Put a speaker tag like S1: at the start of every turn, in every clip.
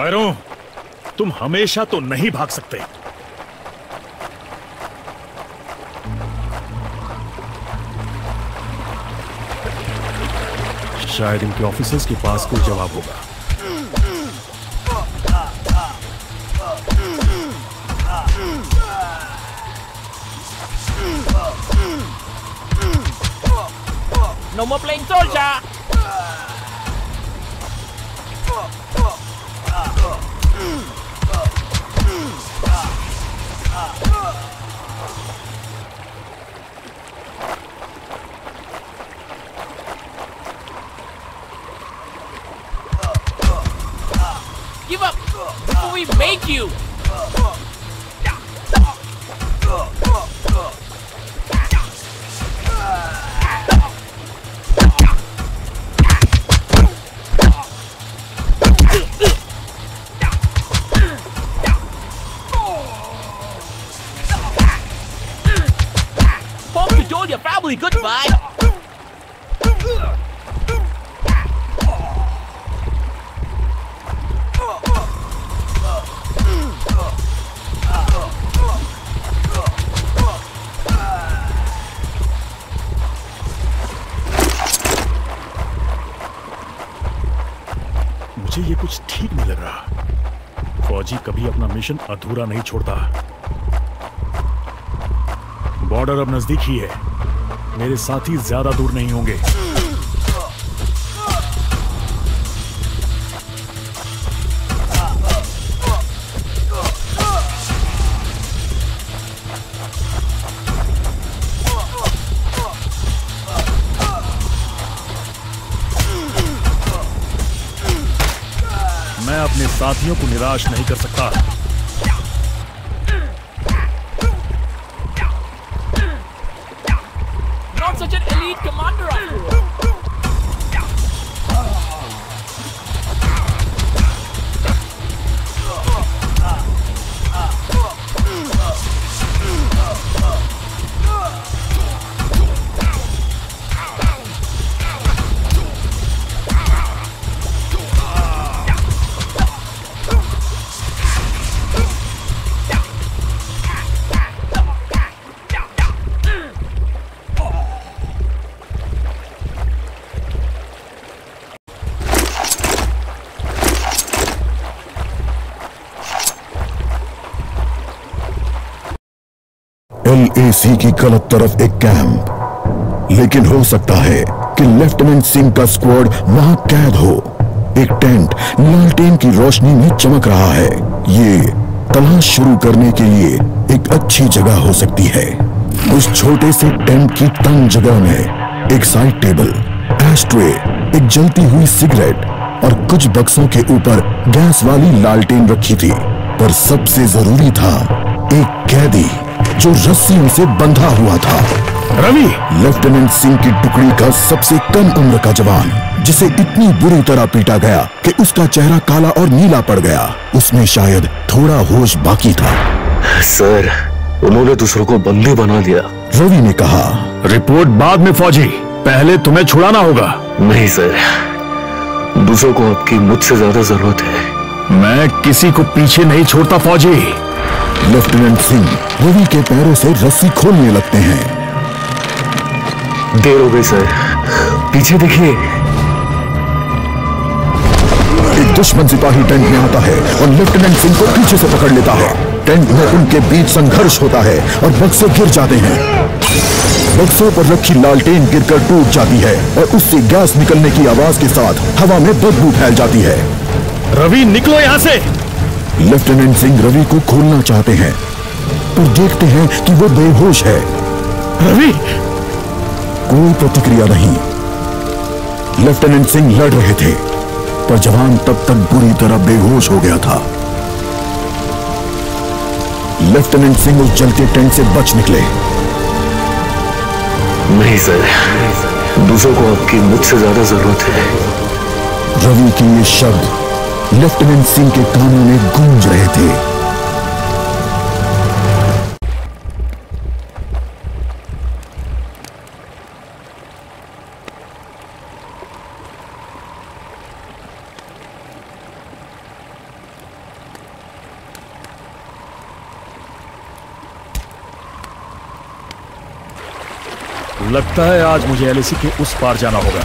S1: पैरों, तुम हमेशा तो नहीं भाग सकते। शायद इनके ऑफिसर्स के पास कोई जवाब होगा।
S2: No more playing soldier. Give up before we make you. Hope you told your family goodbye.
S1: मुझे ये कुछ ठीक नहीं लग रहा। फौजी कभी अपना मिशन अधूरा नहीं छोड़ता। बॉर्डर अब नजदीक ही है। मेरे साथी ज्यादा दूर नहीं होंगे। मैं अपने साथियों को निराश नहीं कर सकता।
S2: Not such an elite commander after all.
S3: LAC की गलत तरफ एक कैंप, लेकिन हो सकता है कि लेफ्टिनेंट सिंह का स्क्वाड वहां कैद हो। एक टेंट लालटेन की रोशनी में चमक रहा है। ये तलाश शुरू करने के लिए एक अच्छी जगह हो सकती है। उस छोटे से टेंट की तंग जगह में एक साइड टेबल, एशट्रे, एक जलती हुई सिगरेट और कुछ बक्सों के ऊपर गैस वाली लालटेन रखी थी। पर सबसे जरूरी था एक कैदी जो रस्सियों से बंधा हुआ था।
S1: रवि,
S3: लेफ्टिनेंट सिंह की टुकड़ी का सबसे कम उम्र का जवान, जिसे इतनी बुरी तरह पीटा गया कि उसका चेहरा काला और नीला पड़ गया। उसमें शायद थोड़ा होश बाकी था।
S4: सर, उन्होंने दूसरों को बंदी बना दिया।
S3: रवि ने कहा,
S1: रिपोर्ट बाद में फौजी, पहले तुम्हें छुड़ाना होगा।
S4: नहीं सर, दूसरों को आपकी मुझसे ज्यादा जरूरत है।
S1: मैं किसी को पीछे नहीं छोड़ता फौजी।
S3: लेफ्टिनेंट सिंह रवि के पैरों से रस्सी खोलने लगते हैं।
S4: देर हो गई सर, पीछे देखिए।
S3: एक दुश्मन सिपाही टेंट में आता है और लेफ्टिनेंट सिंह को पीछे से पकड़ लेता है। टेंट में उनके बीच संघर्ष होता है और बक्से गिर जाते हैं। बक्सों पर रखी लालटेन गिरकर टूट जाती है और उससे गैस निकलने की आवाज के साथ हवा में बदबू फैल जाती है।
S1: रवि, निकलो यहाँ से।
S3: लेफ्टिनेंट सिंह रवि को खोलना चाहते हैं, पर देखते हैं कि वो बेहोश है।
S1: रवि,
S3: कोई प्रतिक्रिया नहीं। लेफ्टिनेंट सिंह लड़ रहे थे, पर जवान तब तक बुरी तरह बेहोश हो गया था। लेफ्टिनेंट सिंह उस जलते टेंट से बच निकले।
S4: नहीं सर, दूसरों को आपकी मुझसे ज्यादा जरूरत है।
S3: रवि के ये शब्द लेफ्टिनेंट सिंह के कानों में गूंज रहे थे।
S1: लगता है आज मुझे एलएसी के उस पार जाना होगा।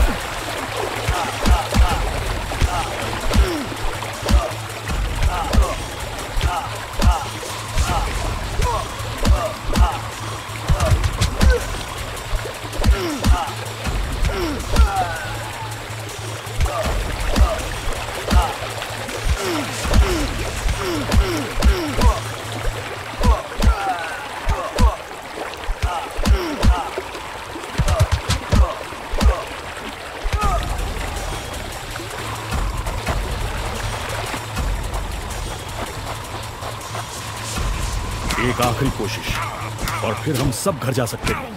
S1: एक आखिरी कोशिश और फिर हम सब घर जा सकते हैं।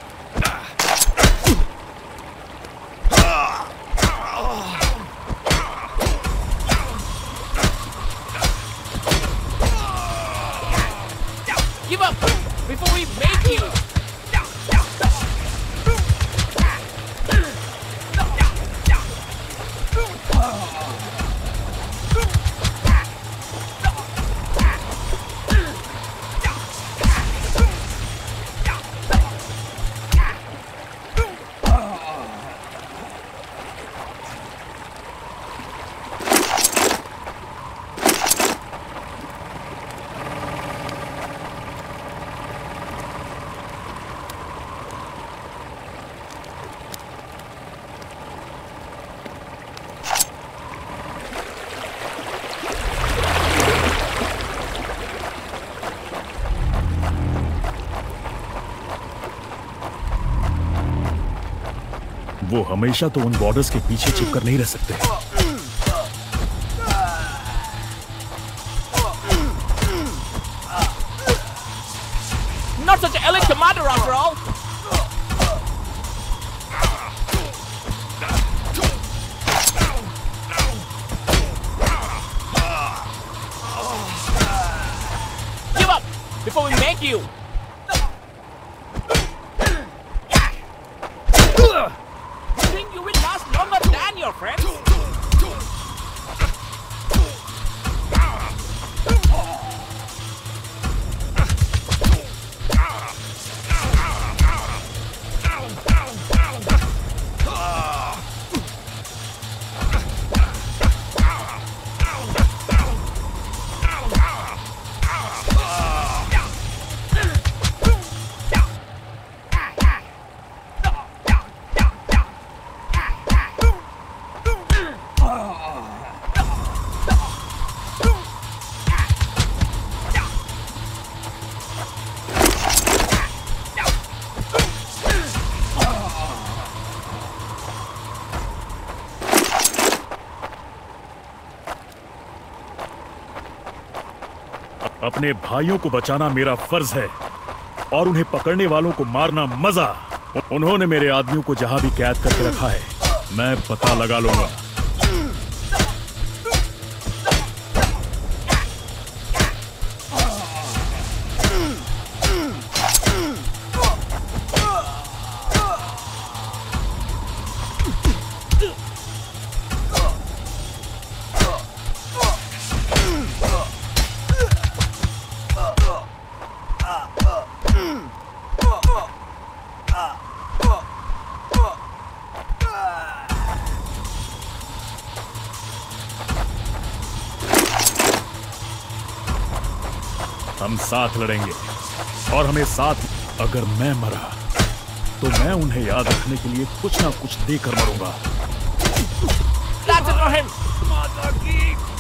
S2: Give up before we make you.
S1: वो हमेशा तो उन बॉर्डर्स के पीछे छिपकर नहीं रह सकते।
S2: Not such an elite commander after all. Give up before we make you. Think you will last longer than your friends?
S1: अपने भाइयों को बचाना मेरा फर्ज है और उन्हें पकड़ने वालों को मारना मजा। उन्होंने मेरे आदमियों को जहां भी कैद करके रखा है मैं पता लगा लूंगा। हम साथ लड़ेंगे और हमें साथ। अगर मैं मरा तो मैं उन्हें याद रखने के लिए कुछ ना कुछ देकर मरूंगा।
S2: That's it for him.